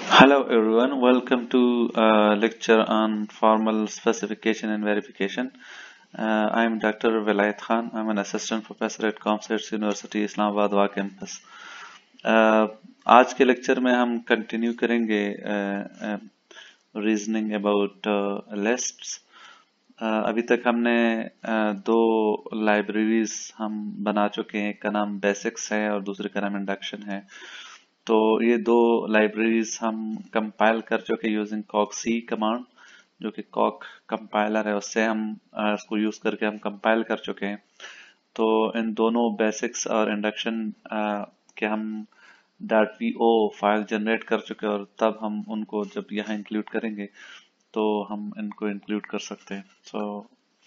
Hello everyone, welcome to lecture on formal specification and verification. I am Dr. Velayat Khan. I'm an assistant professor at ComScience University, Islamabad Wa campus. आज के lecture में हम continue करेंगे reasoning about lists. अभी तक हमने दो libraries हम बना चुके हैं, एक का नाम बेसिक्स है और दूसरे का नाम इंडक्शन है। तो ये दो लाइब्रेरीज हम कंपाइल कर चुके यूजिंग कॉक सी कमांड, जो कि कॉक कंपाइलर है, उससे हम इसको यूज करके हम कंपाइल कर चुके हैं। तो इन दोनों बेसिक्स और इंडक्शन के हम .vo फाइल जनरेट कर चुके हैं और तब हम उनको जब यहाँ इंक्लूड करेंगे तो हम इनको इंक्लूड कर सकते हैं। सो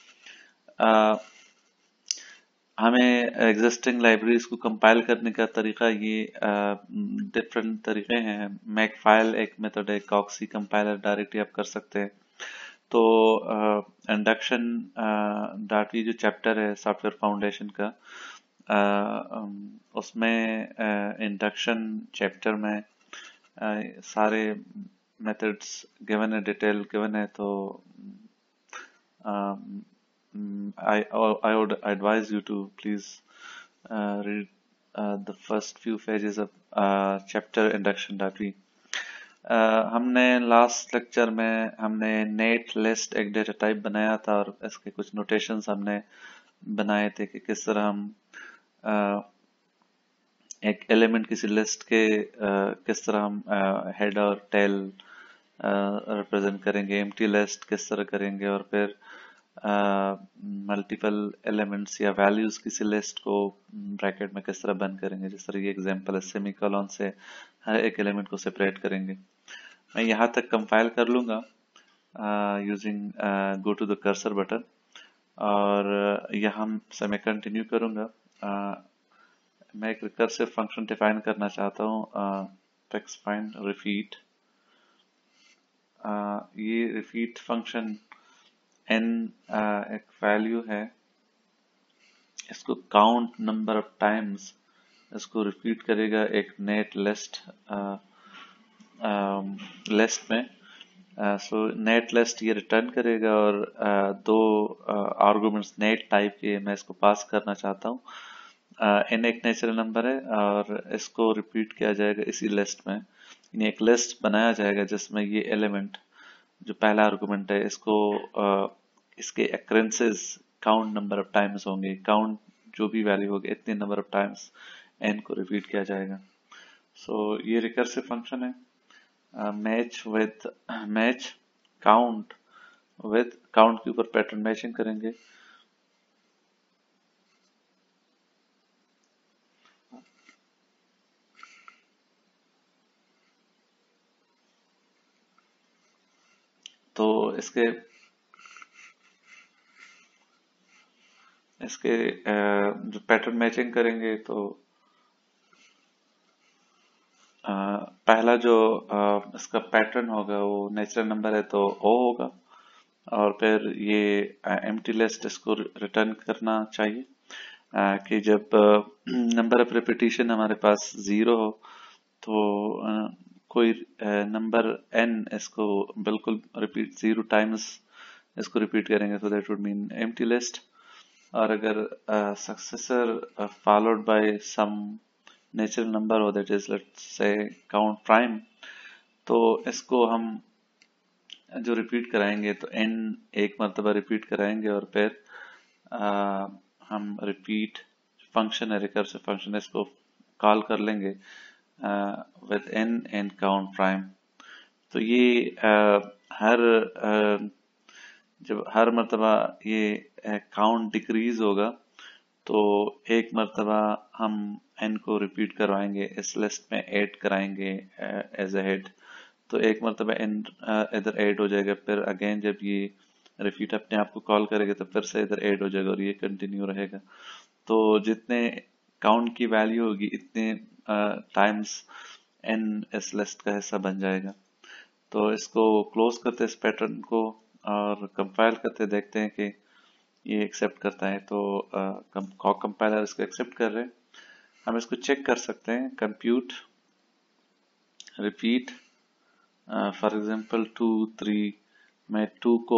हमें एग्जिस्टिंग लाइब्रेरीज को कंपाइल करने का तरीका ये डिफरेंट तरीके हैं। मेक फाइल एक मेथड है, कॉक्सी कंपाइलर डायरेक्टली आप कर सकते हैं। तो इंडक्शन .v जो चैप्टर है सॉफ्टवेयर फाउंडेशन का, उसमें इंडक्शन चैप्टर में सारे मेथड्स गिवन है, डिटेल गिवन है। तो I would advise you to please read the first few pages of chapter induction.v. हमने लास्ट लेक्चर में हमने नेट लिस्ट एक डेटा टाइप बनाया था और इसके कुछ नोटेशंस हमने बनाए थे कि किस तरह हम एक एलिमेंट किसी लिस्ट के किस तरह हम हेड और टेल रिप्रेजेंट करेंगे, एम्प्टी लिस्ट किस तरह करेंगे, और फिर मल्टीपल एलिमेंट्स या वैल्यूज किसी लिस्ट को ब्रैकेट में किस तरह बंद करेंगे। जिस तरह ये एग्जांपल है, सेमीकोलन से हर एक एलिमेंट को सेपरेट करेंगे। मैं यहाँ तक कंपाइल कर लूंगा using go to the cursor button, और यहाँ से मैं कंटिन्यू करूंगा। मैं एक रिकर्सिव फंक्शन डिफाइन करना चाहता हूँ, टेक्स्ट फाइंड रिपीट। ये रिपीट फंक्शन n एक वैल्यू है, इसको काउंट नंबर ऑफ टाइम्स इसको रिपीट करेगा एक नेट लिस्ट लिस्ट में। सो नेट लिस्ट ये रिटर्न करेगा और दो आर्गुमेंट्स नेट टाइप के मैं इसको पास करना चाहता हूँ। n एक नेचुरल नंबर है और इसको रिपीट किया जाएगा इसी लिस्ट में। यानी एक लिस्ट बनाया जाएगा जिसमें ये एलिमेंट जो पहला आर्गुमेंट है इसको इसके occurrences count number of times होंगे, काउंट जो भी वैल्यू होगी इतने नंबर ऑफ टाइम्स n को रिपीट किया जाएगा। सो ये रिकर्सिव फंक्शन है। मैच काउंट विद काउंट के ऊपर पैटर्न मैचिंग करेंगे। तो इसके जो पैटर्न मैचिंग करेंगे तो पहला जो इसका पैटर्न होगा वो नेचुरल नंबर है तो O होगा, और फिर ये एम्प्टी लिस्ट इसको रिटर्न करना चाहिए कि जब नंबर ऑफ रिपीटिशन हमारे पास 0 हो तो कोई नंबर n इसको बिल्कुल रिपीट 0 टाइम्स इसको रिपीट करेंगे, तो that would mean empty list. और अगर successor followed by some natural number हो, that is let's say count prime, तो इसको हम जो रिपीट कराएंगे तो n एक मरतबा रिपीट कराएंगे और फिर हम रिपीट फंक्शन है रिकर्सिव फंक्शन, इसको कॉल कर लेंगे with n and count prime. तो ये जब हर मरतबा ये काउंट डिक्रीज होगा तो एक मरतबा हम n को रिपीट करवाएंगे, इस लिस्ट में ऐड कराएंगे एज अ हेड, तो एक मरतबा n इधर ऐड हो जाएगा। फिर अगेन जब ये रिपीट अपने आप को कॉल करेगा तो फिर से इधर ऐड हो जाएगा और ये कंटिन्यू रहेगा। तो जितने काउंट की वैल्यू होगी इतने टाइम्स n इस लिस्ट का हिस्सा बन जाएगा। तो इसको क्लोज करते इस पैटर्न को और कंपाइल करते देखते हैं कि ये एक्सेप्ट करता है। तो कॉक कंपाइलर इसको एक्सेप्ट कर रहे हैं। हम इसको चेक कर सकते हैं, कंप्यूट रिपीट फॉर एग्जांपल 2 3, मैं 2 को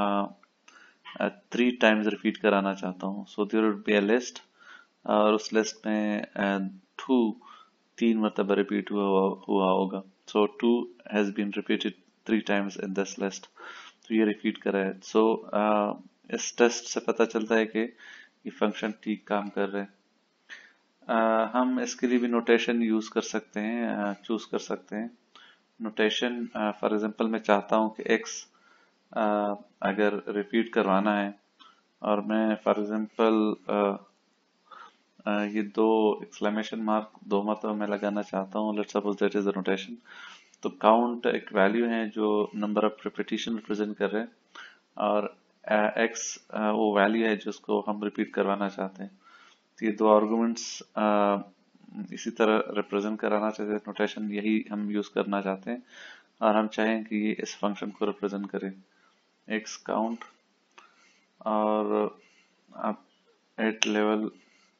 3 टाइम्स रिपीट कराना चाहता हूँ, so there would be a list, और उस लिस्ट में 2 3 मरतबा रिपीट हुआ होगा, so 2 has been repeated 3 times in this list, तो ये रिपीट करा है। सो इस टेस्ट से पता चलता है कि ये फंक्शन ठीक काम कर रहे हैं। हम इसके लिए भी नोटेशन यूज कर सकते हैं, चूज कर सकते हैं नोटेशन। फॉर एग्जांपल मैं चाहता हूं कि x अगर रिपीट करवाना है, और मैं फॉर एग्जांपल ये 2 एक्सक्लेमेशन मार्क 2 मरतबा मैं लगाना चाहता हूँ, let's suppose that is the notation. तो काउंट एक वैल्यू है जो नंबर ऑफ रिपीटिशन रिप्रेजेंट कर रहे हैं, और x वो वैल्यू है जिसको हम रिपीट करवाना चाहते हैं। तो ये 2 आर्गुमेंट्स इसी तरह रिप्रेजेंट कराना चाहते हैं, नोटेशन यही हम यूज करना चाहते हैं, और हम चाहें कि ये इस फंक्शन को रिप्रेजेंट करे, x काउंट, और आप एट लेवल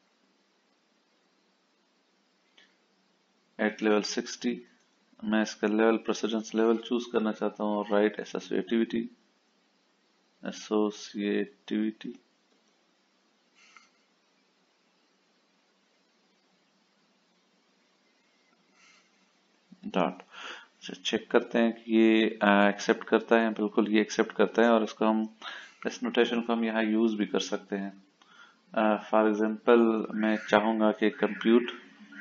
60 मैं इसका लेवल प्रेसिडेंस लेवल चूज करना चाहता हूँ, और राइट एसोसिएटिविटी डॉट। चेक करते हैं कि ये एक्सेप्ट करता है, बिल्कुल ये एक्सेप्ट करता है, और इसको हम इस नोटेशन को हम यहाँ यूज भी कर सकते हैं। फॉर एग्जांपल मैं चाहूंगा कि कंप्यूट,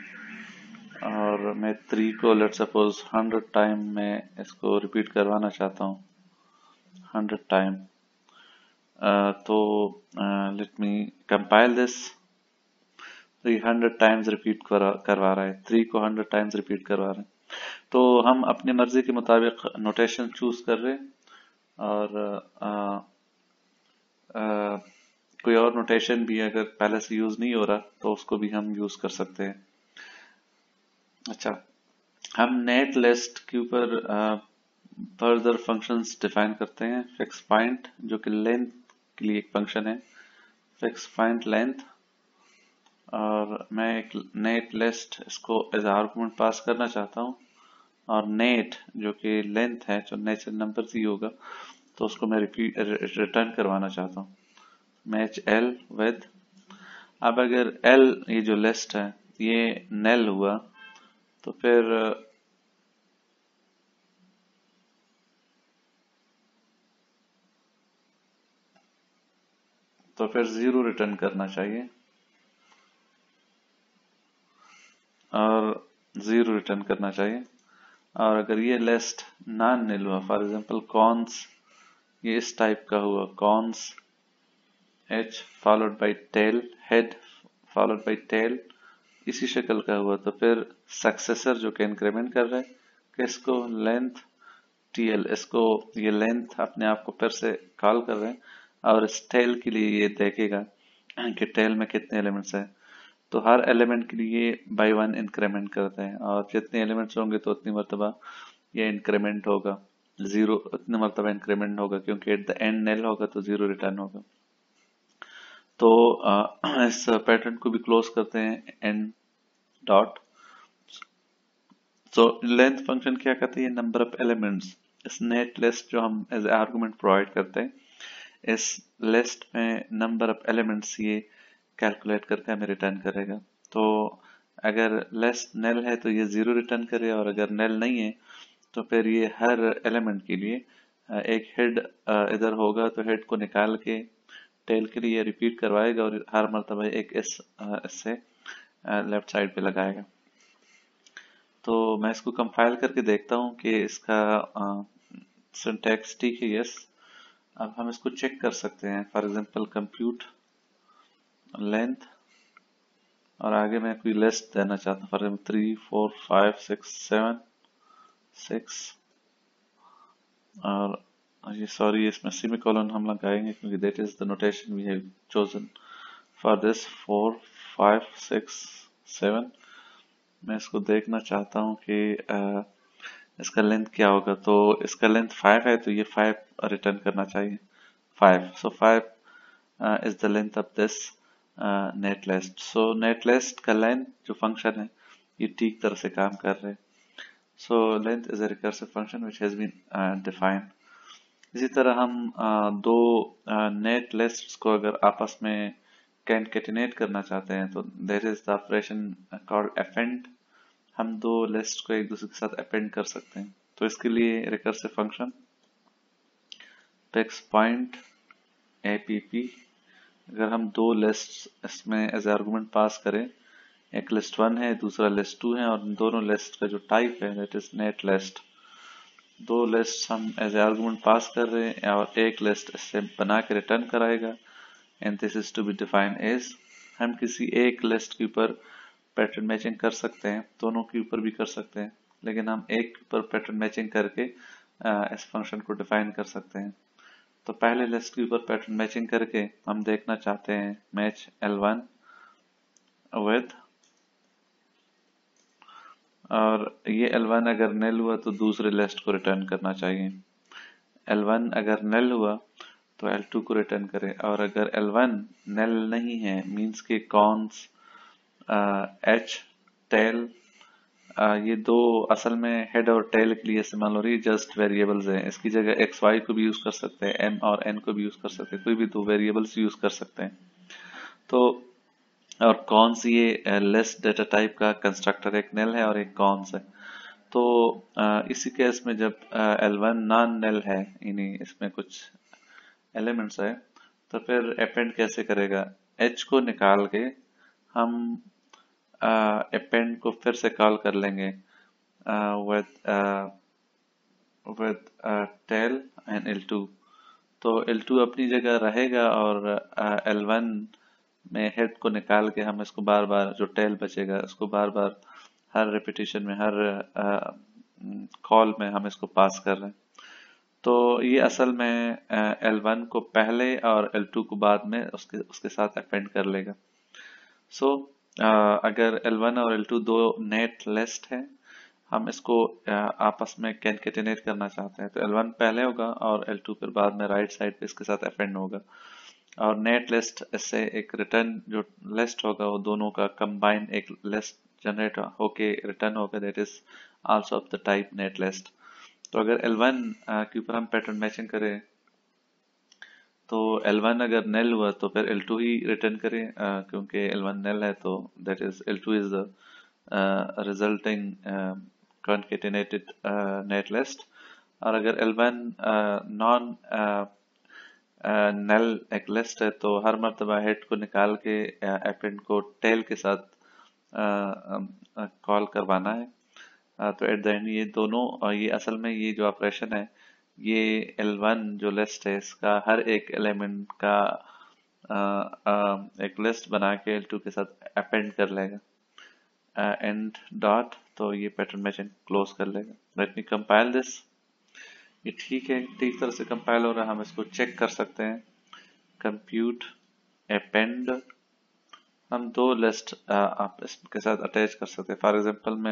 और मैं 3 को लेट सपोज 100 टाइम में इसको रिपीट करवाना चाहता हूँ, 100 टाइम। तो लेट मी कंपाइल दिस। तो ये 100 टाइम्स रिपीट करवा रहा है, 3 को 100 टाइम्स रिपीट करवा रहे हैं। तो हम अपनी मर्जी के मुताबिक नोटेशन चूज कर रहे हैं, और कोई और नोटेशन भी अगर पहले से यूज नहीं हो रहा तो उसको भी हम यूज कर सकते हैं। अच्छा, हम नेट लिस्ट के ऊपर फर्दर फंक्शंस डिफाइन करते हैं। फिक्स फाइंड, जो कि लेंथ के लिए एक फंक्शन है, फिक्स फाइंड लेंथ, और मैं एक नेट लिस्ट इसको एज आर्गुमेंट पास करना चाहता हूँ, और नेट जो कि लेंथ है, जो नेचुरल नंबर ही होगा, तो उसको मैं रिटर्न करवाना चाहता हूँ, मैच एल विद। अब अगर एल ये जो लिस्ट है ये नेल हुआ, तो फिर 0 रिटर्न करना चाहिए, और 0 रिटर्न करना चाहिए। और अगर ये लिस्ट नॉन निल हुआ, फॉर एग्जांपल कॉन्स, ये इस टाइप का हुआ, cons h followed by tail, head followed by tail, इसी शक्ल का हुआ, तो फिर सक्सेसर जो कि इंक्रीमेंट कर रहा है किसको, लेंथ टीएल, इसको ये लेंथ अपने आप को फिर से कॉल कर रहे हैं, और इस टेल के लिए ये देखेगा कि टेल में कितने एलिमेंट्स हैं। तो हर एलिमेंट के लिए बाय 1 इंक्रीमेंट करते हैं, और जितने एलिमेंट्स होंगे तो उतनी मरतबा ये इंक्रीमेंट होगा, 0 उतनी मरतबा इंक्रीमेंट होगा, क्योंकि एट द एंड नेल होगा तो 0 रिटर्न होगा। तो इस पैटर्न को भी क्लोज करते हैं and dot. So length function क्या कहते हैं, नंबर ऑफ एलिमेंट्स, इस नेट लिस्ट जो हम एज आर्गुमेंट प्रोवाइड करते हैं, इस लिस्ट में नंबर ऑफ एलिमेंट्स ये कैलकुलेट करके हमें रिटर्न करेगा। तो अगर लिस्ट नेल है तो ये 0 रिटर्न करे, और अगर नेल नहीं है तो फिर ये हर एलिमेंट के लिए एक हेड इधर होगा, तो हेड को निकाल के टेल के लिए रिपीट करवाएगा, और हर मरतबा एक इससे लेफ्ट साइड पे लगाएगा। तो मैं इसको कंपाइल करके देखता हूँ कि इसका सिंटैक्स ठीक है, यस। अब हम इसको चेक कर सकते हैं, फॉर एग्जांपल कंप्यूट लेंथ, और आगे मैं कोई लिस्ट देना चाहता हूँ, फॉर एग्जांपल 3 4 5 6 7 6, और ये सॉरी इसमें सेमीकोलन हम लगाएंगे क्योंकि that is the notation we have chosen for this 4 5 6 7। मैं इसको देखना चाहता हूँ कि इसका लेंथ क्या होगा, तो इसका लेंथ 5 है, तो ये 5 रिटर्न करना चाहिए, 5। So 5 is the length of this nat list. So nat list का लेंथ जो फंक्शन है ये ठीक तरह से काम कर रहे हैं। So length is a recursive function which has been defined. इसी तरह हम दो नेट लिस्ट्स को अगर आपस में concatenate करना चाहते हैं तो there is the operation called append. हम दो लिस्ट को एक दूसरे के साथ अपेंड कर सकते हैं। तो इसके लिए recursive function text point APP, अगर हम दो लिस्ट इसमें एज आर्गुमेंट पास करें, एक लिस्ट 1 है दूसरा लिस्ट 2 है और दोनों लिस्ट का जो टाइप है दैट इज नेट लिस्ट, दो लिस्ट हम एज आर्गुमेंट पास कर रहे हैं और एक लिस्ट इससे बना के रिटर्न कराएगा and this is to be defined as. हम किसी एक लिस्ट के ऊपर पैटर्न मैचिंग कर सकते हैं, दोनों के ऊपर भी कर सकते हैं, लेकिन हम एक के ऊपर पैटर्न मैचिंग करके इस फंक्शन को डिफाइन कर सकते हैं। तो पहले लिस्ट के ऊपर पैटर्न मैचिंग करके हम देखना चाहते हैं मैच L1 विद, और ये L1 अगर नल हुआ तो दूसरे लिस्ट को रिटर्न करना चाहिए। L1 अगर नल हुआ तो L2 को रिटर्न करें, और अगर L1 नल नहीं है मींस के कॉन्स H टेल, ये दो असल में हेड और टेल के लिए इस्तेमाल हो रही है, जस्ट वेरिएबल्स हैं। इसकी जगह एक्स वाई को भी यूज कर सकते हैं, एम और एन को भी यूज कर सकते हैं, कोई भी दो वेरिएबल्स यूज कर सकते हैं। तो और कौन सी ये लेस डेटा टाइप का कंस्ट्रक्टर एक नल है और एक कॉन्स है। तो इसी केस में जब L1 नॉन नल है, यानी इसमें कुछ एलिमेंट्स है, तो फिर अपेंड कैसे करेगा, H को निकाल के हम अपेंड को फिर से कॉल कर लेंगे with टेल एंड L2। तो L2 अपनी जगह रहेगा और L1 में हेड को निकाल के हम इसको बार बार, जो टेल बचेगा उसको बार बार हर रिपीटिशन में, हर कॉल में हम इसको पास कर रहे हैं। तो ये असल में L1 को पहले और L2 को बाद में उसके साथ अपेंड कर लेगा। सो अगर L1 और L2 दो नेट लिस्ट है, हम इसको आपस में कैनकेटेनेट करना चाहते हैं, तो L1 पहले होगा और L2 फिर बाद में राइट साइड पे इसके साथ अपेंड होगा, और नेट लिस्ट इससे एक रिटर्न जो लिस्ट होगा वो दोनों का कंबाइन एक लिस्ट जनरेट होके रिटर्न होगा, that is also of the type nat list. तो अगर L1 के ऊपर हम पैटर्न मैचिंग करें तो L1 अगर नल हुआ तो फिर L2 ही रिटर्न करें, क्योंकि L1 नल है, तो that is L2 is the resulting concatenated nat list. और अगर L1 नॉन नल एक लिस्ट है तो हर मर्तबा हेड को निकाल के अपेंड को टेल के साथ कॉल करवाना है। तो एट द एंड ये दोनों, ये असल में ये जो ऑपरेशन है ये L1 जो लिस्ट है इसका हर एक एलिमेंट का एक लिस्ट बना के L2 के साथ अपेंड कर लेगा एंड डॉट, तो ये पैटर्न मैचिंग क्लोज कर लेगा। Let me compile this. ये ठीक है, ठीक तरह से कंपाइल हो रहा है, हम इसको चेक कर सकते हैं। कंप्यूट अपेंड, हम दो लिस्ट आप इसके साथ अटैच कर सकते हैं। फॉर एग्जांपल मैं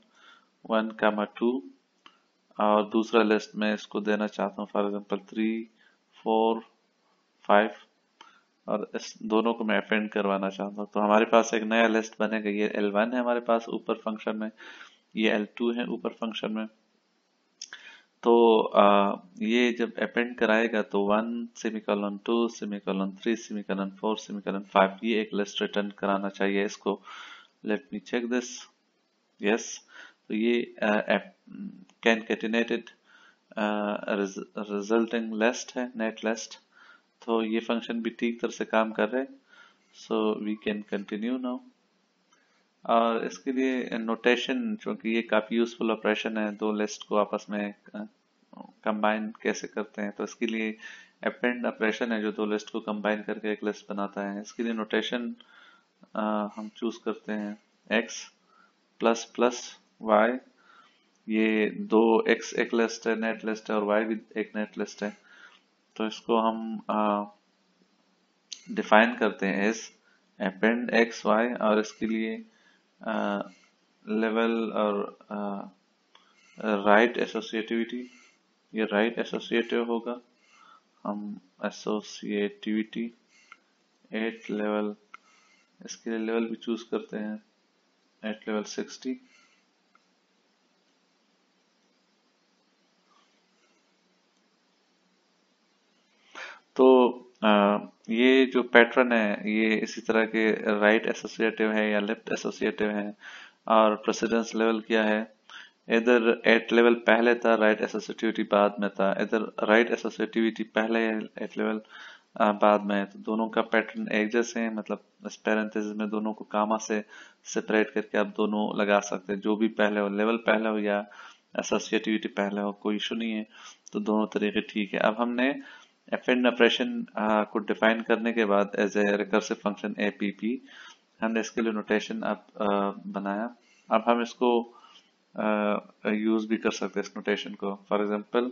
1, 2 और दूसरा लिस्ट में इसको देना चाहता हूँ फॉर एग्जांपल 3, 4, 5, और इस दोनों को मैं अपेंड करवाना चाहता हूँ। तो हमारे पास एक नया लिस्ट बनेगा। ये L1 है हमारे पास ऊपर फंक्शन में, ये L2 है ऊपर फंक्शन में। तो ये जब अपेंड कराएगा तो 1 सेमीकोलन 2 सेमीकोलन 3 सेमीकोलन 4 सेमीकोलन 5 ये एक लिस्ट रिटर्न कराना चाहिए इसको। Let me check this, yes. तो ये concatenated रिजल्टिंग लिस्ट है, नेट लिस्ट। तो ये फंक्शन भी ठीक तरह से काम कर रहे हैं। So we can continue now. और इसके लिए नोटेशन, चूंकि ये काफी यूजफुल ऑपरेशन है, दो लिस्ट को आपस में कंबाइन कैसे करते हैं, तो इसके लिए अपेंड ऑपरेशन है जो दो लिस्ट को कंबाइन करके एक लिस्ट बनाता है। इसके लिए नोटेशन हम चूज करते हैं x प्लस प्लस y। ये दो x एक लिस्ट है, नेट लिस्ट है, और y भी एक नेट लिस्ट है। तो इसको हम डिफाइन करते हैं एज अपेंड x y, और इसके लिए लेवल और राइट एसोसिएटिविटी, ये राइट एसोसिएटिव होगा। हम एसोसिएटिविटी 8 लेवल, इसके लिए लेवल भी चूज करते हैं 8 लेवल 60। ये जो पैटर्न है ये इसी तरह के राइट एसोसिएटिव है या लेफ्ट एसोसिएटिव है, और प्रेसिडेंस लेवल क्या है, इधर एट लेवल पहले था, राइट एसोसिएटिविटी बाद में था, इधर राइट एसोसिएटिविटी पहले है, एट लेवल बाद में है। तो दोनों का पैटर्न एक जैसे है, मतलब इस पैरेंथेसिस में दोनों को कामा से सेपरेट करके आप दोनों लगा सकते हैं, जो भी पहले हो, लेवल पहले हो या एसोसिएटिविटी पहले हो, कोई इशू नहीं है। तो दोनों तरीके ठीक है। अब हमने एफेंड ऑपरेशन को डिफाइन करने के बाद as a recursive function APP हमने इसके लिए नोटेशन अब बनाया। अब हम इसको यूज भी कर सकते हैं इस नोटेशन को। फॉर एग्जांपल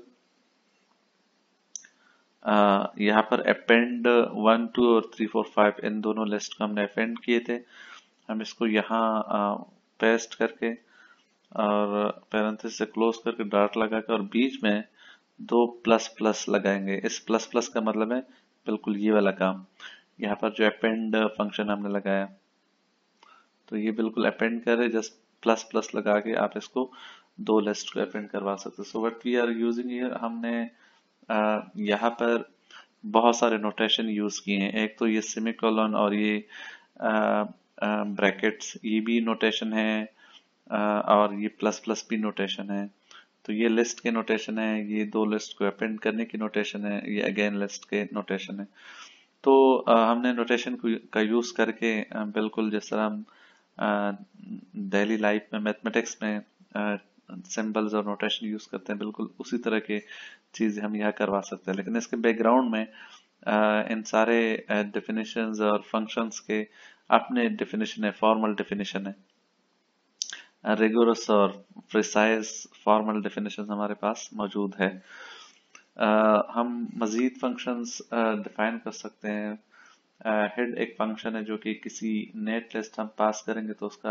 यहाँ पर अपेंड 1 2 और 3 4 5 इन दोनों लिस्ट को हमने अपेंड किए थे। हम इसको यहाँ पेस्ट करके और पैरेंथेसिस से क्लोज करके डॉट लगा के और बीच में दो प्लस प्लस लगाएंगे। इस प्लस प्लस का मतलब है बिल्कुल ये वाला काम। यहाँ पर जो अपेंड फंक्शन हमने लगाया तो ये बिल्कुल अपेंड करे, जस्ट प्लस प्लस लगा के आप इसको दो लिस्ट को अपेंड करवा सकते हो। So what we are using here, हमने यहाँ पर बहुत सारे नोटेशन यूज किए हैं। एक तो ये सेमीकोलन और ये ब्रैकेट्स, ये भी नोटेशन है, और ये प्लस प्लस भी नोटेशन है। तो ये लिस्ट के नोटेशन है, ये दो लिस्ट को अपेंड करने की नोटेशन है, ये अगेन लिस्ट के नोटेशन है। तो हमने नोटेशन का यूज करके बिल्कुल जिस तरह हम डेली लाइफ में मैथमेटिक्स में सिंबल्स और नोटेशन यूज करते हैं, बिल्कुल उसी तरह के चीज हम यहाँ करवा सकते हैं। लेकिन इसके बैकग्राउंड में इन सारे डेफिनेशंस और फंक्शंस के अपने डेफिनेशन है, फॉर्मल डेफिनेशन है, रिगोरस और प्रिसाइज फॉर्मल डेफिनेशन हमारे पास मौजूद है। हम मजीद फंक्शंस डिफाइन कर सकते हैं। हेड एक फंक्शन है जो कि किसी नेट लिस्ट हम पास करेंगे तो उसका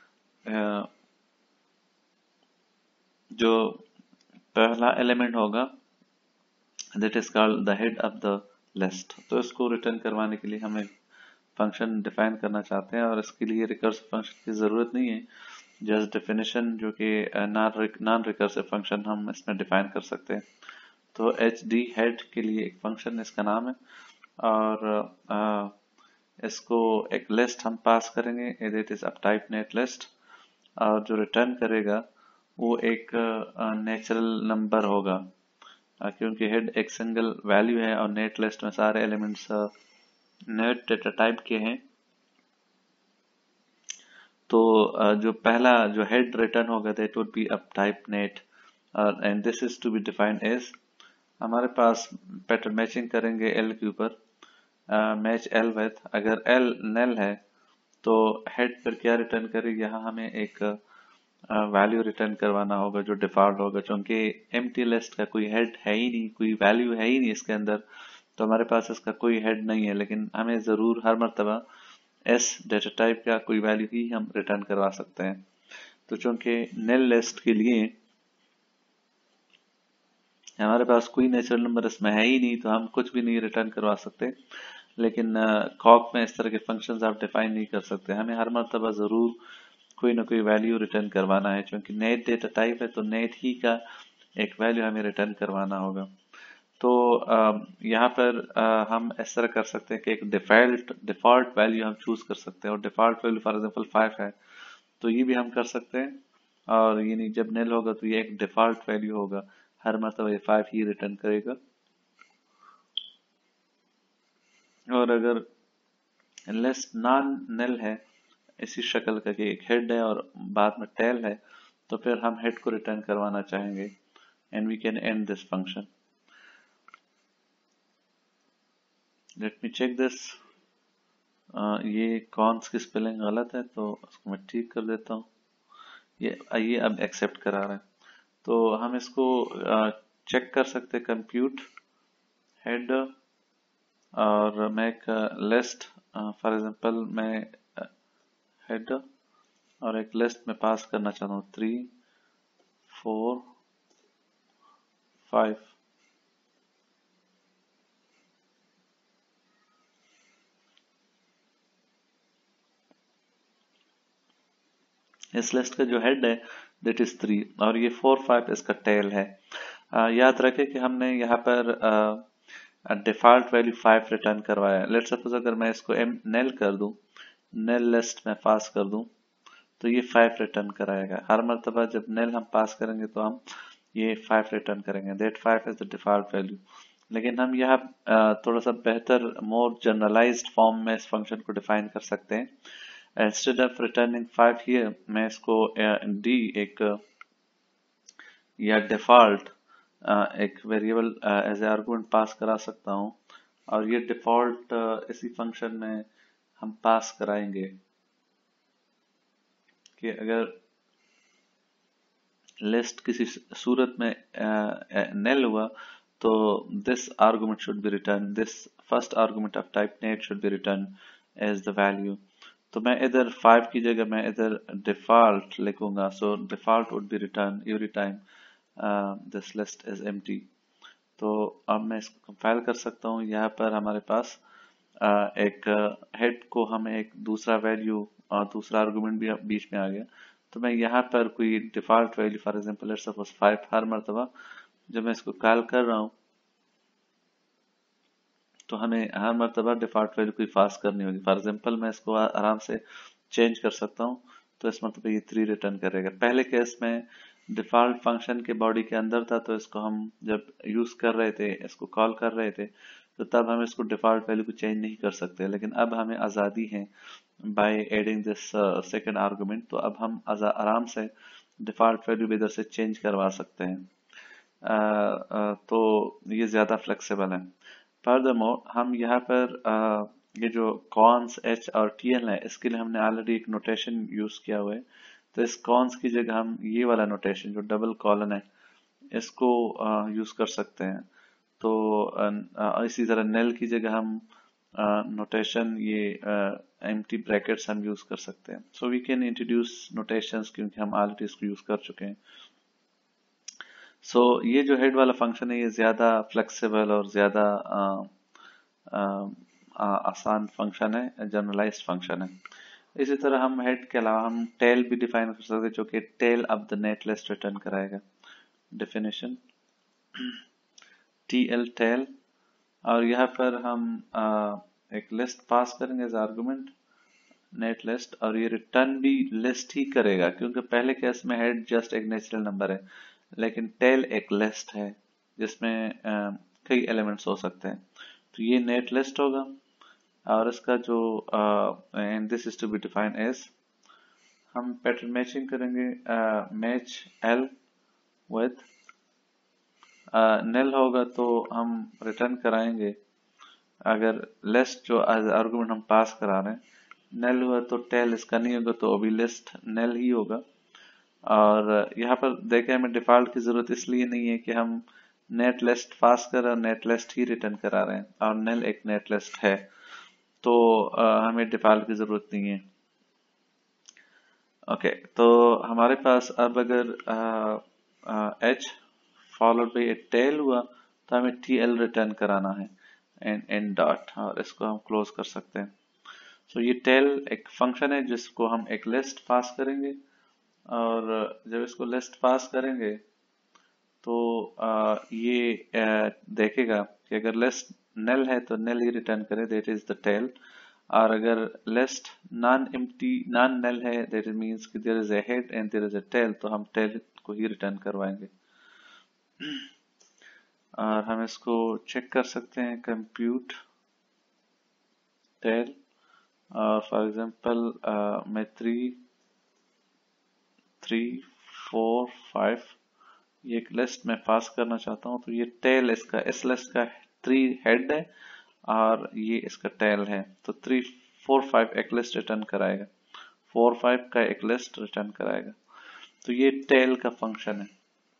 जो पहला एलिमेंट होगा that is called the head of the list. तो इसको रिटर्न करवाने के लिए हमें फंक्शन डिफाइन करना चाहते हैं, और इसके लिए रिकर्सिव फंक्शन की जरूरत नहीं है। जस्ट डेफिनेशन जो कि नॉन रिकर्सिव फंक्शन हम इसमें डिफाइन कर सकते हैं। तो एच डी हेड के लिए एक फंक्शन इसका नाम है, और इसको एक लिस्ट हम पास करेंगे, it is of type nat list, और जो रिटर्न करेगा वो एक नेचुरल नंबर होगा, क्योंकि हेड एक सिंगल वैल्यू है और नेट लिस्ट में सारे एलिमेंट्स नेट डेटा टाइप के हैं। तो जो पहला जो हेड रिटर्न होगा that would be of type nat, and this is to be defined as, हमारे पास पैटर्न मैचिंग करेंगे एल के ऊपर, मैच एल विथ, अगर एल नल है तो हेड पर क्या रिटर्न करेगी, यहाँ हमें एक वैल्यू रिटर्न करवाना होगा जो डिफॉल्ट होगा। चूंकि एम्प्टी लिस्ट का कोई हेड है ही नहीं, कोई वैल्यू है ही नहीं इसके अंदर, तो हमारे पास इसका कोई हेड नहीं है, लेकिन हमें जरूर हर मर्तबा एस डेटा टाइप का कोई वैल्यू ही हम रिटर्न करवा सकते हैं। तो चूंकि नल लिस्ट के लिए हमारे पास कोई नेचुरल नंबर इसमें है ही नहीं, तो हम कुछ भी नहीं रिटर्न करवा सकते। लेकिन कॉक में इस तरह के फंक्शंस आप डिफाइन नहीं कर सकते, हमें हर मर्तबा जरूर कोई ना कोई वैल्यू रिटर्न करवाना है। क्योंकि नेट डेटा टाइप है तो नेट ही का एक वैल्यू हमें रिटर्न करवाना होगा। तो यहाँ पर हम इस तरह कर सकते हैं कि एक डिफॉल्ट वैल्यू हम चूज कर सकते हैं, और डिफॉल्ट वैल्यू फॉर एग्जांपल 5 है, तो ये भी हम कर सकते हैं। और ये नहीं, जब नल होगा तो ये एक डिफॉल्ट वैल्यू होगा, हर मतलब ये 5 ही रिटर्न करेगा। और अगर लिस्ट नॉन नल है इसी शक्ल का कि एक हेड है और बाद में टेल है, तो फिर हम हेड को रिटर्न करवाना चाहेंगे, and we can end this function. Let me check this. ये कॉन्स की स्पेलिंग गलत है तो उसको मैं ठीक कर देता हूँ। ये अब एक्सेप्ट करा रहा है, तो हम इसको चेक कर सकते, कंप्यूट हेड, और मैं एक लिस्ट फॉर एग्जांपल मैं हेड और एक लिस्ट में पास करना चाहता हूँ 3 4 5। इस लिस्ट का जो हेड है दैट इज 3, और ये 4 5 इसका टेल है। याद रखें कि हमने यहाँ पर डिफॉल्ट वैल्यू 5 रिटर्न करवाया। लेट्स सपोज अगर मैं इसको नेल कर दूं, नेल लिस्ट में पास कर दूं, तो ये 5 रिटर्न कराएगा। हर मर्तबा जब नेल हम पास करेंगे तो हम ये 5 रिटर्न करेंगे। That 5 is the default value. लेकिन हम यहाँ थोड़ा सा बेहतर मोर जनरलाइज्ड फॉर्म में इस फंक्शन को डिफाइन कर सकते हैं। इंस्टेड ऑफ रिटर्निंग 5 हियर, मैं इसको डी एक या डिफॉल्ट एक variable as a argument pass करा सकता हूँ, और ये डिफॉल्ट इसी फंक्शन में हम पास कराएंगे कि अगर लिस्ट किसी सूरत में नल हुआ तो this argument should be return, this first argument of type nat should be return as the value. तो मैं इधर 5 की जगह मैं इधर डिफॉल्ट लिखूंगा। So default would be return every time this list is empty. तो अब मैं इसको कंपाइल कर सकता हूँ। यहाँ पर हमारे पास एक हेड को हमें एक दूसरा वैल्यू और दूसरा आर्गुमेंट भी बीच में आ गया। तो मैं यहाँ पर कोई default value for example let's suppose 5 हर मर्तबा जब मैं इसको कॉल कर रहा हूँ तो हमें हर मर्तबा डिफॉल्ट वैल्यू कोई पास करनी होगी। फॉर एग्जांपल मैं इसको आराम से चेंज कर सकता हूँ, तो इस मर्तबा ये 3 रिटर्न करेगा। पहले केस में डिफॉल्ट फंक्शन के बॉडी के अंदर था, तो इसको हम जब यूज कर रहे थे, इसको कॉल कर रहे थे, तो तब हम इसको डिफॉल्ट वैल्यू को चेंज नहीं कर सकते। लेकिन अब हमें आज़ादी है by adding this second argument, तो अब हम आराम से डिफॉल्ट वैल्यू भी इधर से चेंज करवा सकते हैं। तो ये ज्यादा फ्लेक्सिबल है। फर्दरमोर हम यहाँ पर ये जो कॉन्स एच और टी एल है, इसके लिए हमने ऑलरेडी एक नोटेशन यूज किया हुआ है। तो इस कॉन्स की जगह हम ये वाला नोटेशन जो डबल कॉलन है इसको यूज कर सकते हैं। तो इसी तरह नेल की जगह हम नोटेशन ये एम्प्टी ब्रैकेट्स हम यूज कर सकते हैं। So we can introduce notations क्योंकि हम ऑलरेडी इसको यूज कर चुके हैं। सो ये जो हेड वाला फंक्शन है ये ज्यादा फ्लेक्सिबल और ज्यादा आसान फंक्शन है, जनरलाइज्ड फंक्शन है। इसी तरह हम हेड के अलावा हम टेल भी डिफाइन कर सकते हैं, जो कि tail of the nat list return कराएगा। डेफिनेशन टीएल टेल, और यहाँ पर हम एक लिस्ट पास करेंगे एज आर्गुमेंट नेट लिस्ट, और ये रिटर्न भी लिस्ट ही करेगा क्योंकि पहले केस में हेड जस्ट एक नेचुरल नंबर है, लेकिन टेल एक लिस्ट है जिसमें कई एलिमेंट्स हो सकते हैं। तो ये नेट लिस्ट होगा, और इसका जो and this is to be defined as, हम पैटर्न मैचिंग करेंगे मैच एल विद नल होगा तो हम रिटर्न कराएंगे। अगर लिस्ट जो आर्गुमेंट हम पास करा रहे हैं नल हुआ तो टेल इसका नहीं होगा, तो अभी लिस्ट नल ही होगा। और यहाँ पर देखें हमें डिफॉल्ट की जरूरत इसलिए नहीं है कि हम नेट लिस्ट पास कर रहे हैं, नेट लिस्ट ही रिटर्न करा रहे हैं, और नल एक नेट लिस्ट है, तो हमें डिफॉल्ट की जरूरत नहीं है। ओके, तो हमारे पास अब अगर h followed by a tail हुआ तो हमें टी एल रिटर्न कराना है एंड एंड डॉट, और इसको हम क्लोज कर सकते हैं। सो ये टेल एक फंक्शन है जिसको हम एक लिस्ट पास करेंगे, और जब इसको लिस्ट पास करेंगे तो ये देखेगा कि अगर लिस्ट नल है तो नल ही रिटर्न करे, दैट इज द टेल। और अगर list non empty non null है, दैट मीन्स कि there is a head and there is a tail, तो हम टेल को ही रिटर्न करवाएंगे। और हम इसको चेक कर सकते हैं कंप्यूट टेल, और फॉर एग्जांपल मैं 3, 4, 5 ये एक लिस्ट में पास करना चाहता हूं, तो ये टेल इसका इस लिस्ट का 3 हेड है और ये इसका टेल है, तो 3, 4, 5 एक लिस्ट रिटर्न कराएगा, 4, 5 का एक लिस्ट रिटर्न कराएगा। तो ये टेल का फंक्शन है।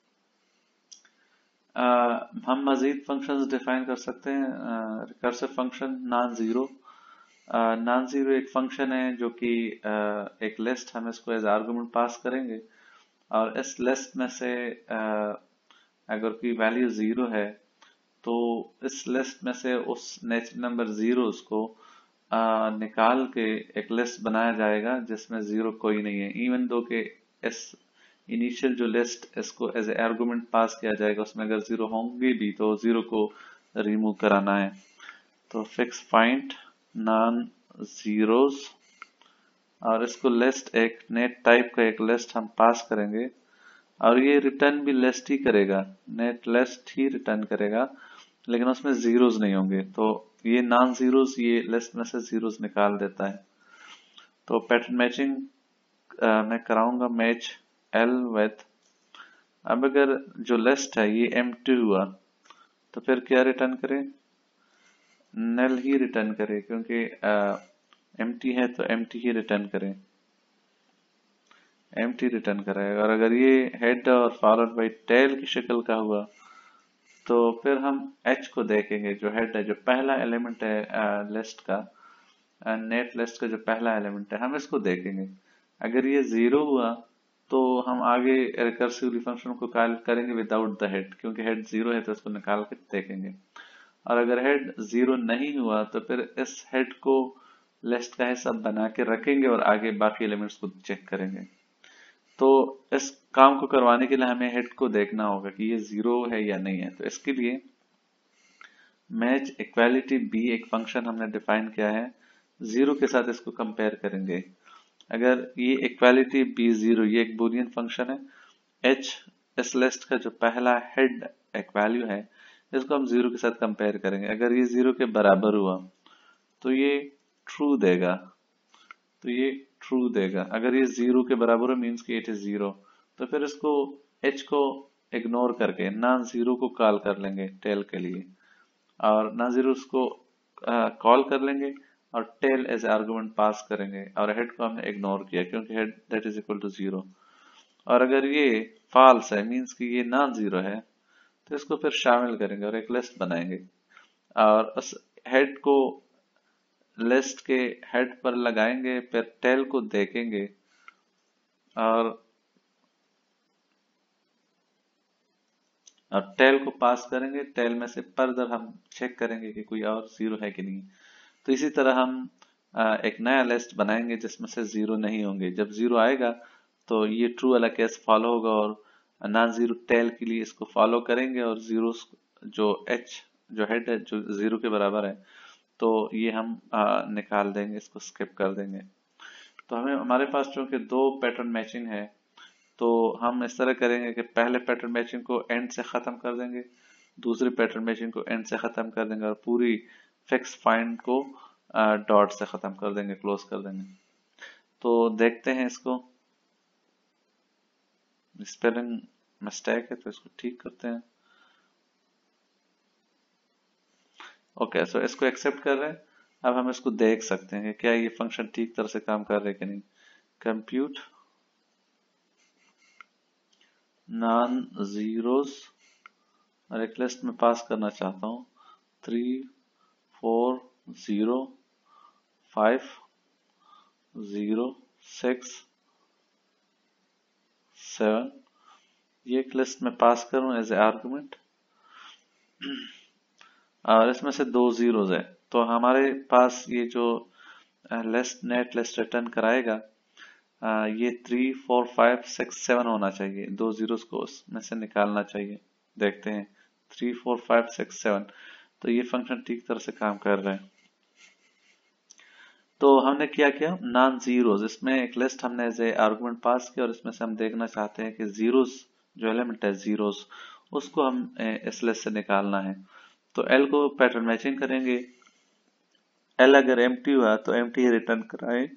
हम मजीद फंक्शंस डिफाइन कर सकते हैं। Recursive function non zero, non zero एक फंक्शन है जो कि एक लिस्ट हम इसको एज आर्गुमेंट पास करेंगे, और इस लिस्ट में से अगर कोई वैल्यू 0 है तो इस लिस्ट में से उस नेचुरल नंबर 0 को निकाल के एक लिस्ट बनाया जाएगा जिसमें 0 कोई नहीं है, इवन दो के इस इनिशियल जो लिस्ट इसको एज ए आर्गुमेंट पास किया जाएगा उसमें अगर 0 होंगे भी तो 0 को रिमूव कराना है। तो फिक्स फाइंड नॉन जीरोज, और इसको लिस्ट, एक नेट टाइप का एक लिस्ट हम पास करेंगे, और ये रिटर्न भी लिस्ट ही करेगा, नेट लिस्ट ही रिटर्न करेगा, लेकिन उसमें जीरोज नहीं होंगे। तो ये नॉन जीरोज ये लिस्ट में से जीरोज निकाल देता है। तो पैटर्न मैचिंग मैं कराऊंगा मैच एल विथ, अब अगर जो लिस्ट है ये एम्प्टी हुआ तो फिर क्या रिटर्न करे, नल ही रिटर्न करे, क्योंकि एम्प्टी है तो एम्प्टी ही रिटर्न करे, एम्प्टी रिटर्न कराएगा। और अगर ये हेड और फॉलोड बाय टेल की शक्ल का हुआ तो फिर हम एच को देखेंगे, जो हेड है, जो पहला एलिमेंट है लिस्ट का, नेट लिस्ट का जो पहला एलिमेंट है, हम इसको देखेंगे। अगर ये जीरो हुआ तो हम आगे रिकर्सिवली फंक्शन को कॉल करेंगे विदाउट द हेड, क्योंकि हेड जीरो है तो इसको निकाल के देखेंगे। और अगर हेड जीरो नहीं हुआ तो फिर इस हेड को लिस्ट का हिस्सा बना के रखेंगे और आगे बाकी एलिमेंट्स को चेक करेंगे। तो इस काम को करवाने के लिए हमें हेड को देखना होगा कि ये जीरो है या नहीं है। तो इसके लिए मैच इक्वालिटी बी एक फंक्शन हमने डिफाइन किया है, जीरो के साथ इसको कंपेयर करेंगे। अगर ये इक्वालिटी बी जीरो, ये एक बुलियन फंक्शन है, एच इस लिस्ट का जो पहला हेड एक वैल्यू है, इसको हम जीरो के साथ कंपेयर करेंगे। अगर ये जीरो के बराबर हुआ तो ये ट्रू देगा, तो ये ट्रू देगा। अगर ये जीरो के बराबर हो मीन्स कि इट इज जीरो, तो फिर इसको एच को इग्नोर करके नॉन जीरो को कॉल कर लेंगे टेल के लिए, और नॉन जीरो उसको कॉल कर लेंगे और टेल एज आर्गुमेंट पास करेंगे, और हेड को हमने इग्नोर किया क्योंकि head that is equal to zero. और अगर ये फॉल्स है मीन्स कि ये नॉन जीरो है तो इसको फिर शामिल करेंगे और एक लिस्ट बनाएंगे, और उस हेड को लिस्ट के हेड पर लगाएंगे, फिर टेल को देखेंगे और टेल को पास करेंगे। टेल में से फर्दर हम चेक करेंगे कि कोई और जीरो है कि नहीं। तो इसी तरह हम एक नया लिस्ट बनाएंगे जिसमें से जीरो नहीं होंगे। जब जीरो आएगा तो ये ट्रू वाला केस फॉलो होगा, और नॉन जीरो टेल के लिए इसको फॉलो करेंगे, और जीरो जो एच जो हेड है जो जीरो के बराबर है तो ये हम निकाल देंगे, इसको स्किप कर देंगे। तो हमें हमारे पास चूंकि दो पैटर्न मैचिंग है तो हम इस तरह करेंगे कि पहले पैटर्न मैचिंग को एंड से खत्म कर देंगे, दूसरी पैटर्न मैचिंग को एंड से खत्म कर देंगे, और पूरी फिक्स फाइंड को डॉट से खत्म कर देंगे, क्लोज कर देंगे। तो देखते हैं इसको, स्पेलिंग मिस्टेक है तो इसको ठीक करते हैं। ओके, सो इसको एक्सेप्ट कर रहे हैं। अब हम इसको देख सकते हैं कि क्या ये फंक्शन ठीक तरह से काम कर रहे हैं कि नहीं। कंप्यूट नॉन जीरोस, और एक लिस्ट में पास करना चाहता हूं 3 4 0 5 0 6 7, ये एक लिस्ट में पास करूं एज ए आर्गुमेंट, और इसमें से दो जीरोज है। तो हमारे पास ये जो लिस्ट नेट लिस्ट रिटर्न कराएगा ये 3 4 5 6 7 होना चाहिए, दो जीरोस को उसमें से निकालना चाहिए। देखते हैं 3 4 5 6 7, तो ये फंक्शन ठीक तरह से काम कर रहा है। तो हमने क्या किया, नॉन जीरोस, इसमें एक लिस्ट हमने एज ए आर्गुमेंट पास किया, और इसमें से हम देखना चाहते हैं कि जीरोस जो एलिमेंट है जीरोस उसको हम इस लिस्ट से निकालना है। तो एल को पैटर्न मैचिंग करेंगे, एल अगर एम्प्टी हुआ तो एम्प्टी रिटर्न कराए,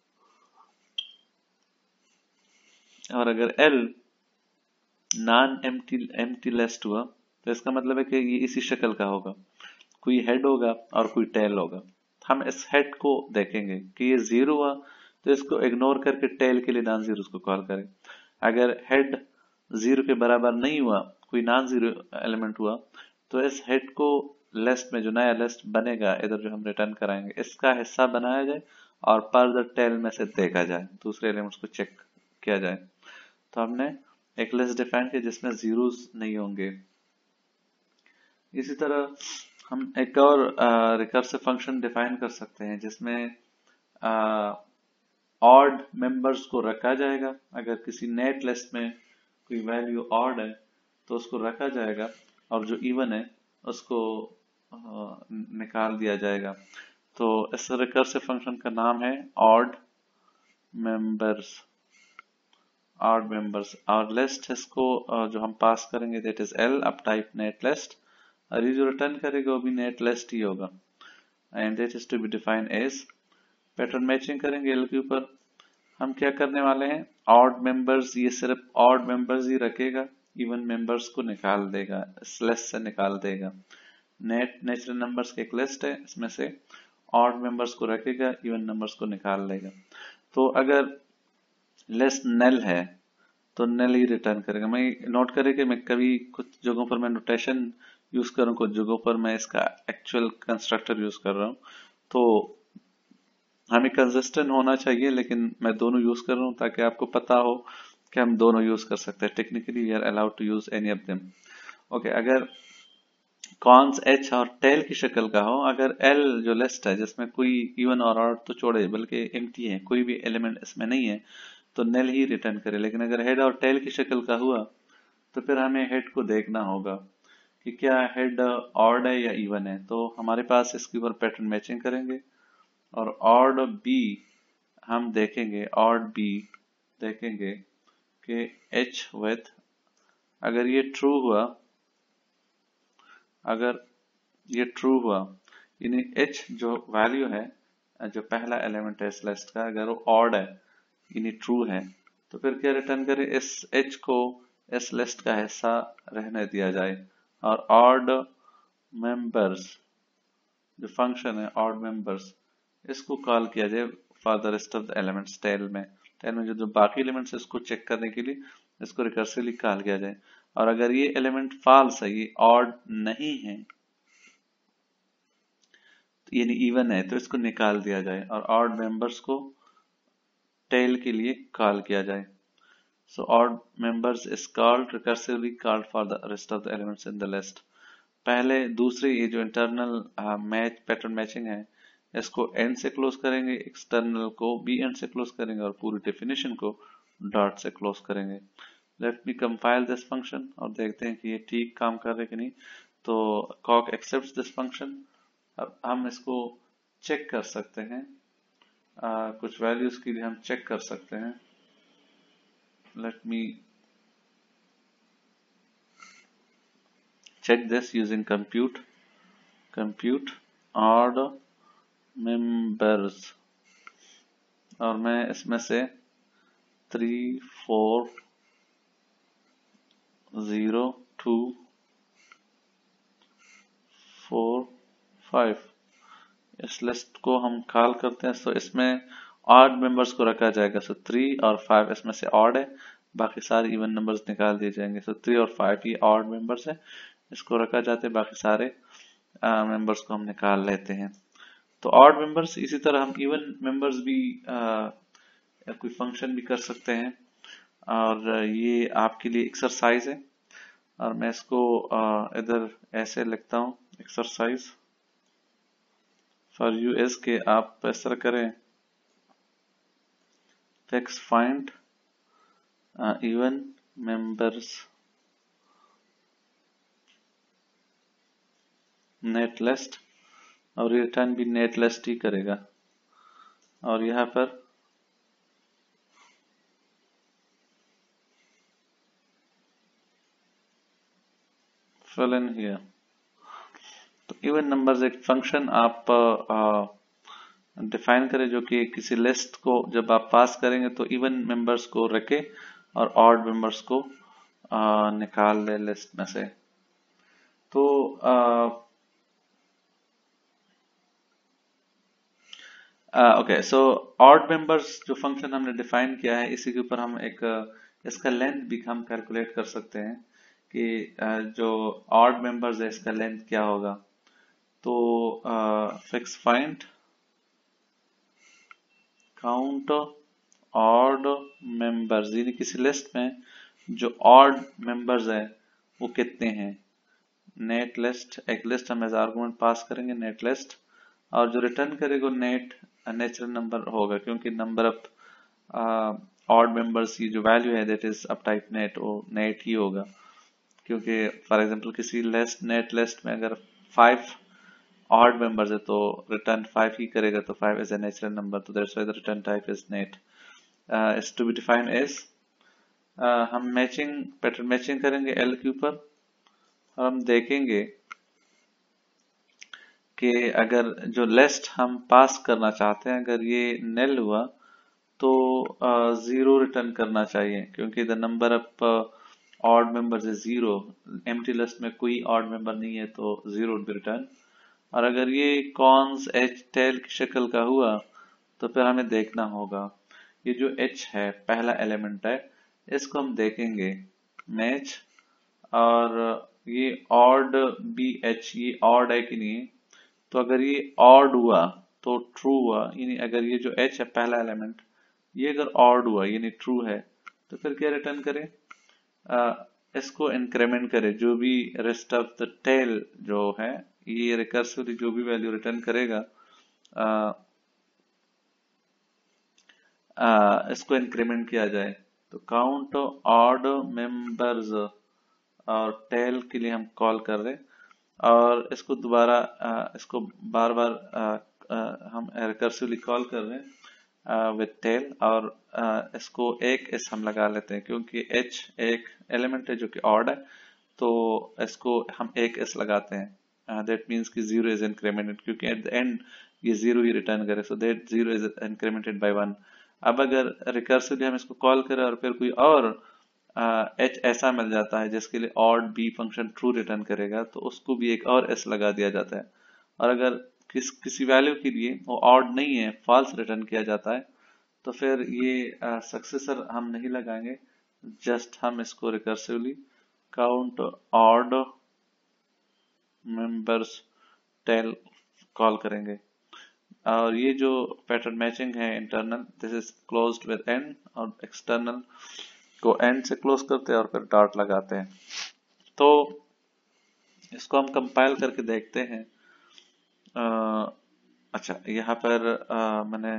और अगर एल नॉन एम्प्टी लिस्ट हुआ तो इसका मतलब है कि ये इसी शक्ल का होगा, कोई हेड होगा और कोई टेल होगा। हम इस हेड को देखेंगे कि ये जीरो हुआ तो इसको इग्नोर करके टेल के लिए नॉन जीरो को कॉल करें। अगर हेड जीरो के बराबर नहीं हुआ, कोई नॉन जीरो एलिमेंट हुआ, तो इस हेड को लिस्ट में जो नया लिस्ट बनेगा इधर जो हम रिटर्न कराएंगे इसका हिस्सा बनाया जाए, और फर्दर टेल में से देखा जाए, दूसरे एलिमेंट्स को चेक किया जाए। तो हमने एक लिस्ट डिफाइन किया जिसमें जीरोस नहीं होंगे। इसी तरह हम एक और रिकर्सिव फंक्शन डिफाइन कर सकते हैं जिसमें ऑड मेंबर्स को रखा जाएगा। अगर किसी नेट लिस्ट में कोई वैल्यू ऑड है तो उसको रखा जाएगा, और जो इवन है उसको निकाल दिया जाएगा। तो इस रिकर्सिव फंक्शन का नाम है ऑड मेंबर्स। ऑड मेंबर्स और लिस्ट इसको जो हम पास करेंगे दैट इज एल अब टाइप नेट लिस्ट, और ये जो रिटर्न करेगा वो भी नेट लिस्ट ही होगा, and that is to be defined as. Pattern matching करेंगे एल के ऊपर। हम क्या करने वाले हैं, ऑड मेंबर्स, ये सिर्फ ऑड मेंबर्स ही रखेगा, इवन मेंबर्स को निकाल देगा, इस लिस्ट से निकाल देगा। नेचुरल नंबर्स की एक लिस्ट है, इसमें से ऑड मेंबर्स को रखेगा, इवन नंबर्स को निकाल देगा। तो अगर लिस्ट नल है तो नल ही रिटर्न करेगा। मैं नोट करें कि मैं कभी कुछ जगहों पर मैं नोटेशन यूज कर रहा हूँ, कुछ जगहों पर मैं इसका एक्चुअल कंस्ट्रक्टर यूज कर रहा हूँ, तो हमें कंसिस्टेंट होना चाहिए, लेकिन मैं दोनों यूज कर रहा हूँ ताकि आपको पता हो कि हम दोनों यूज कर सकते हैं। Technically we are allowed to use any of them. Okay, अगर कॉन्स एच और टेल की शक्ल का हो, अगर एल जो लिस्ट है जिसमें कोई इवन और ऑड तो छोड़े बल्कि एम्प्टी है, कोई भी एलिमेंट इसमें नहीं है, तो नेल ही रिटर्न करे। लेकिन अगर हेड और टेल की शक्ल का हुआ तो फिर हमें हेड को देखना होगा कि क्या हेड ऑड है या इवन है। तो हमारे पास इसके ऊपर पैटर्न मैचिंग करेंगे और ऑड बी हम देखेंगे, ऑड बी देखेंगे कि एच विथ, अगर ये ट्रू हुआ, अगर ये ट्रू हुआ यानी एच जो वैल्यू है, जो पहला एलिमेंट है इस लिस्ट का, अगर वो ऑड है यानी ट्रू है, तो फिर क्या रिटर्न करें, इस एच को इस लिस्ट का हिस्सा रहने दिया जाए, और ऑड मेंबर्स जो फंक्शन है ऑड मेंबर्स, इसको कॉल किया जाए for the rest of the elements. Tail में जो बाकी एलिमेंट्स है उसको चेक करने के लिए इसको रिकर्सिवली कॉल किया जाए, और अगर ये एलिमेंट फॉल्स है, ये ऑड नहीं है यानी इवन है, तो इसको निकाल दिया जाए और ऑड मेंबर्स को टेल के लिए कॉल किया जाए। So odd members is called recursively called for the rest of the elements in the list। पहले दूसरे ये जो इंटरनल मैच पैटर्न मैचिंग है, इसको एंड से क्लोज करेंगे, एक्सटर्नल को बी एंड से क्लोज करेंगे, और पूरी डेफिनेशन को डॉट से क्लोज करेंगे। Let me compile this function और देखते हैं कि ये ठीक काम कर रहे हैं कि नहीं। तो कॉक एक्सेप्ट्स दिस फंक्शन। अब हम इसको चेक कर सकते हैं, कुछ वैल्यूज के लिए हम चेक कर सकते हैं। Let me check this using compute odd members, और मैं इसमें से 3 4 0 2 4 5 इस लिस्ट को हम कॉल करते हैं। तो इसमें ऑड मेंबर्स को रखा जाएगा। सो 3 और 5 इसमें से ऑड है, बाकी सारे इवन नंबर्स निकाल दिए जाएंगे। सो 3 और 5 ये ऑड मेंबर्स है, इसको रखा जाता है, बाकी सारे मेंबर्स को हम निकाल लेते हैं। तो ऑड मेंबर्स, इसी तरह हम इवन मेंबर्स भी कोई फंक्शन भी कर सकते हैं, और ये आपके लिए एक्सरसाइज है, और मैं इसको इधर ऐसे लिखता हूँ, एक्सरसाइज फॉर यू इज के आप इस तरह करें, fix find even members nat list, और रिटर्न भी नेट लिस्ट ही करेगा। और यहाँ पर fill in here। तो इवन नंबर्स एक फंक्शन आप डिफाइन करें जो कि किसी लिस्ट को जब आप पास करेंगे तो इवन मेंबर्स को रखे और ऑड मेंबर्स को निकाल दे लिस्ट में से। तो ओके, सो ऑड मेंबर्स जो फंक्शन हमने डिफाइन किया है, इसी के ऊपर हम एक इसका लेंथ भी हम कैलकुलेट कर सकते हैं कि जो ऑड मेंबर्स है इसका लेंथ क्या होगा। तो fix find count odd members, यानी किसी लिस्ट में जो ऑड मेंबर्स है वो कितने हैं। नेट लिस्ट, एक लिस्ट हम एज आर्गुमेंट पास करेंगे नेट लिस्ट, और जो रिटर्न करेगा नेट नेचुरल नंबर होगा, क्योंकि नंबर ऑफ ऑड मेंबर्स की जो वैल्यू है that is of type nat, वो नेट ही होगा। क्योंकि फॉर एग्जांपल किसी लिस्ट नेट लिस्ट में अगर 5 ऑड मेंबर्स है तो रिटर्न 5 ही करेगा, तो 5 इज ए नेचुरल नंबर, तो that's why the return type is nat. Is to be defined as, हम मैचिंग पैटर्न मैचिंग करेंगे एल के ऊपर, और हम देखेंगे कि अगर जो लिस्ट हम पास करना चाहते हैं अगर ये नेल हुआ तो 0 रिटर्न करना चाहिए, क्योंकि the number of odd members is 0, empty list में कोई ऑड मेंबर नहीं है तो 0 वुड बी रिटर्न। और अगर ये कॉन्स एच टेल की शक्ल का हुआ तो फिर हमें देखना होगा ये जो एच है पहला एलिमेंट है, इसको हम देखेंगे मैच, और ये ऑड बी एच ये ऑड है कि नहीं, तो अगर ये ऑड हुआ तो ट्रू हुआ, यानी अगर ये जो एच है पहला एलिमेंट ये अगर ऑड हुआ यानी ट्रू है तो फिर क्या रिटर्न करें, इसको इंक्रीमेंट करें, जो भी रेस्ट ऑफ द टेल जो है ये रिकर्सिवली जो भी वैल्यू रिटर्न करेगा इसको इंक्रीमेंट किया जाए। तो काउंट ऑड मेंबर्स और टेल के लिए हम कॉल कर रहे हैं, और इसको दोबारा इसको बार बार हम रिकर्सिवली कॉल कर रहे हैं विद टेल, और इसको एक एस हम लगा लेते हैं क्योंकि एच एक एलिमेंट है जो कि ऑड है, तो इसको हम एक एस लगाते हैं, दैट मीन्स कि 0 इज इंक्रीमेंटेड, क्योंकि एट द एंड ये 0 ही रिटर्न करे, so that 0 is incremented by 1। अब अगर रिकर्सिवली हम इसको कॉल करें और फिर कोई और एच ऐसा मिल जाता है जिसके लिए odd b function true return करेगा तो उसको भी एक और एस लगा दिया जाता है, और अगर किसी वैल्यू के लिए वो ऑड नहीं है फॉल्स रिटर्न किया जाता है तो फिर ये सक्सेसर हम नहीं लगाएंगे, जस्ट हम इसको recursively count odd members tail call करेंगे। और ये जो पैटर्न मैचिंग है internal this is closed with end, और एक्सटर्नल को एंड से क्लोज करते हैं और फिर डॉट लगाते हैं। तो इसको हम कंपाइल करके देखते हैं। अच्छा यहाँ पर मैंने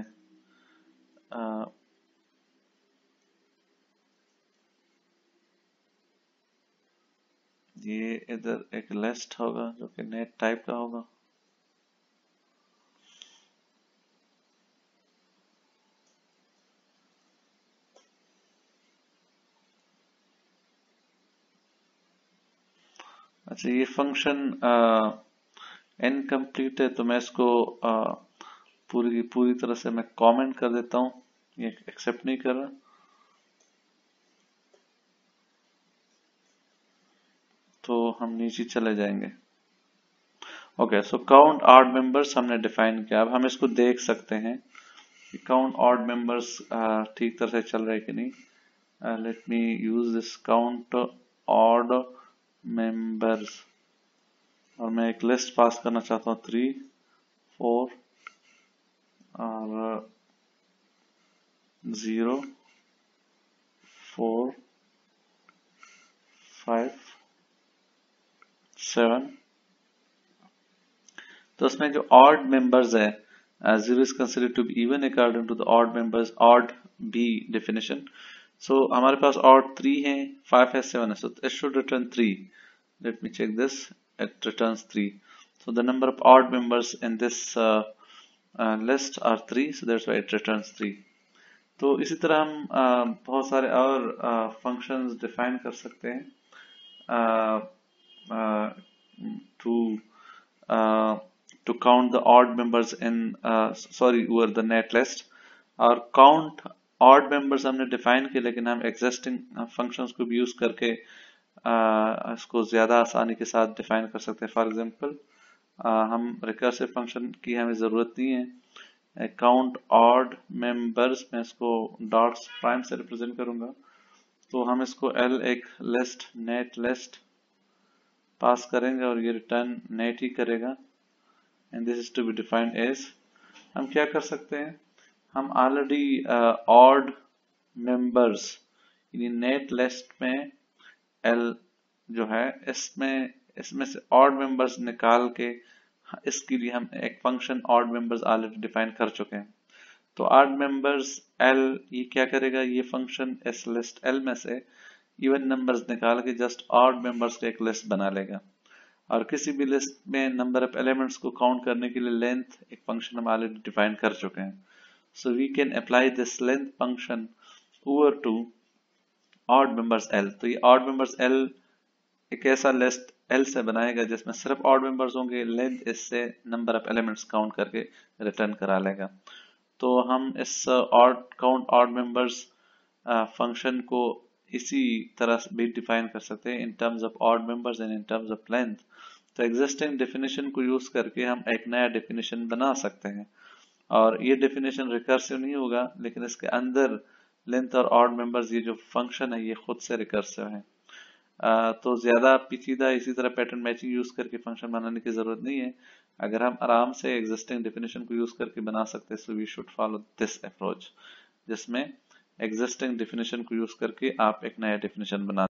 ये इधर एक लिस्ट होगा जो कि नेट टाइप का होगा, अच्छा ये फंक्शन इनकम्प्लीट है तो मैं इसको पूरी तरह से मैं कमेंट कर देता हूँ, ये एक्सेप्ट नहीं कर रहा, तो हम नीचे चले जाएंगे। Okay, so count odd members हमने डिफाइन किया, अब हम इसको देख सकते हैं कि काउंट ऑड मेंबर्स ठीक तरह से चल रहा है कि नहीं। Let me use this count odd members, और मैं एक लिस्ट पास करना चाहता हूँ 3 4 और 0 4 5 7। तो उसमें जो ऑड मेंबर्स है 0 is considered to be even according to the odd members odd b definition. So हमारे पास odd 3 है, 5 है, 7 है, so it should return 3. Let me check this. It returns 3. So the number of odd members in this list are 3, so that's why it returns 3. तो इसी तरह हम बहुत सारे और functions define कर सकते हैं to count the odd members in over the net list, और count odd members हमने define किए लेकिन हम existing functions को भी use करके इसको ज्यादा आसानी के साथ define कर सकते हैं। फॉर एग्जाम्पल हम recursive function की हमें जरूरत नहीं है, count odd members मैं इसको डॉट्स प्राइम से रिप्रेजेंट करूंगा, तो हम इसको L एक लिस्ट नेट लिस्ट पास करेंगे और ये रिटर्न नेट ही करेगा, and this is to be defined as. हम क्या कर सकते हैं, हम ऑलरेडी ऑड मेंबर्स यानी नेट लिस्ट में एल जो है इसमें से ऑड मेंबर्स निकाल के इसके लिए हम एक function odd members already define कर चुके हैं। तो ऑड मेंबर्स एल ये क्या करेगा, ये फंक्शन इस लिस्ट एल में से इवन नंबर्स निकाल के जस्ट ऑड मेंबर्स का एक लिस्ट बना लेगा, और किसी भी लिस्ट में नंबर ऑफ एलिमेंट्स को काउंट करने के लिए लेंथ एक फंक्शन हम ऑलरेडी डिफाइन कर चुके हैं। So we can apply this length function over to odd members l. तो ये ऑड मेंबर्स एल एक ऐसा लिस्ट एल से बनाएगा जिसमें सिर्फ ऑड मेंबर्स होंगे, लेंथ इससे नंबर ऑफ एलिमेंट्स काउंट करके रिटर्न करा लेगा। तो हम इस odd count odd members function को इसी तरह से भी डिफाइन कर सकते हैं in terms of odd members and in terms of length. तो एग्जिस्टिंग डेफिनेशन को यूज करके हम एक नया डेफिनेशन बना सकते हैं, और ये डेफिनेशन रिकर्सिव नहीं होगा, लेकिन इसके अंदर लेंथ और ऑड मेंबर्स ये जो फंक्शन है ये खुद से रिकर्सिव है। तो ज्यादा पेचीदा इसी तरह पैटर्न मैचिंग यूज करके फंक्शन बनाने की जरूरत नहीं है। अगर हम आराम से एग्जिस्टिंग डेफिनेशन को यूज करके बना सकते हैं, so we should follow this approach, जिसमें एग्जिस्टिंग डेफिनेशन को यूज करके आप एक नया डेफिनेशन बना